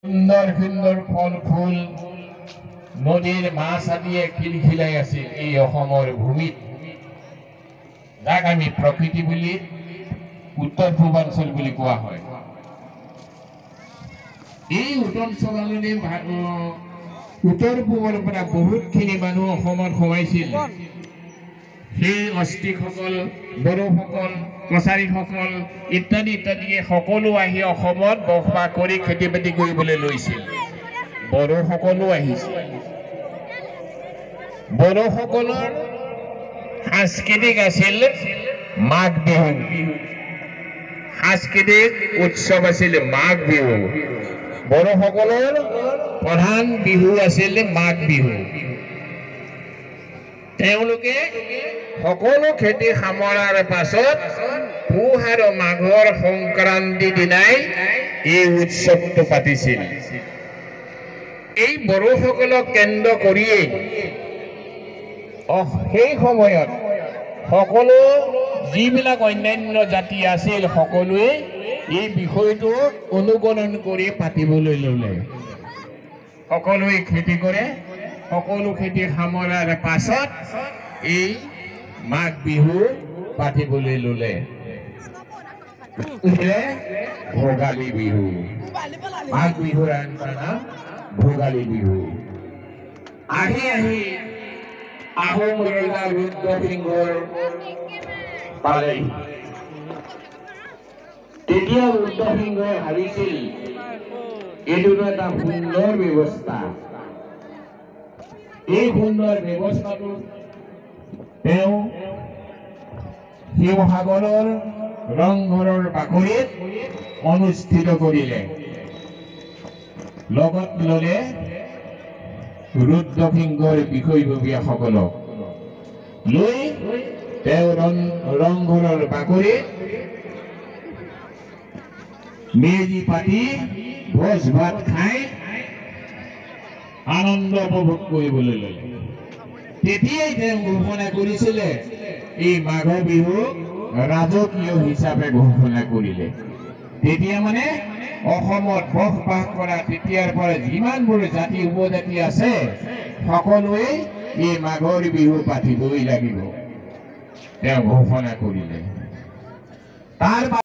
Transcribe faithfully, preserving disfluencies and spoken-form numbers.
সুন্দর সুন্দর ফল ফুল নদীর মাছ আদিয়ে খিলখিলাই আছিল এই অসমৰ ভূমিত, যাক আমি প্ৰকৃতি বুলি উত্তৰ পূৰ্বাঞ্চল বুলি কোৱা হয়। এই উত্তৰাঞ্চললৈ উত্তৰ পূবৰ পৰা বহুতখিনি মানুহ অসমত সোমাইছিল। সেই অষ্ট্ৰিকসকল, বড়োসকল, কছাৰীসকল ইত্যাদি ইত্যাদিয়ে সকলো আহি অসমত বসবাস কৰি খেতি বাতি কৰিবলৈ লৈছিল। বড়োসকলো আহিছিল। বড়োসকলৰ সাংস্কৃতিক আছিল মাঘ বিহু। সাংস্কৃতিক উৎসৱ আছিল মাঘ বিহু। বড়োসকলৰ প্ৰধান বিহু আছিল মাঘ বিহু। তেওঁলোকে সকলো খেতি সামৰাৰ পাছত পুহ আৰু মাঘৰ সংক্ৰান্তি দিনাই এই উৎসৱটো পাতিছিল। এই বড়োসকলক কেন্দ্ৰ কৰিয়েই সেই সময়ত সকলো যিবিলাক অন্যান্য জাতি আছিল সকলোৱে এই বিষয়টো অনুকৰণ কৰি পাতিবলৈ ল'লে। সকলোৱে খেতি কৰে, সকলো খেতি সামৰাৰ পাছত এই মাঘ বিহু পাতিবলৈ ল'লে। ভোগালী বিহু। মাঘ বিহুৰ আন এটা নাম ভোগালী বিহু। আহি আহি আহোম ৰজা ৰুদ্ৰসিংহৰ পালেহি। তেতিয়া ৰুদ্ৰসিংহই ভাবিছিল এইটো এটা সুন্দৰ ব্যৱস্থা। এই সুন্দৰ ব্যৱস্থাটো তেওঁ শিৱসাগৰৰ ৰংঘৰৰ বাকৰিত অনুষ্ঠিত কৰিলে। লগত ল'লে ৰুদ্ৰসিংহৰ বিষয়ববীয়াসকলক লৈ তেওঁ ৰংঘৰৰ বাকৰিত মেজি পাতি ভোজ ভাত খাই আনন্দ উপভোগ কৰিবলৈ ল'লে। তেতিয়াই তেওঁ ঘোষণা কৰিছিলে এই মাঘ বিহুক ৰাজকীয় হিচাপে ঘোষণা কৰিলে। তেতিয়া মানে অসমত বসবাস কৰা তেতিয়াৰ পৰা যিমানবোৰ জাতি উপজাতি আছে সকলোৱে এই মাঘৰ বিহু পাতিবই লাগিব তেওঁ ঘোষণা কৰিলে। তাৰ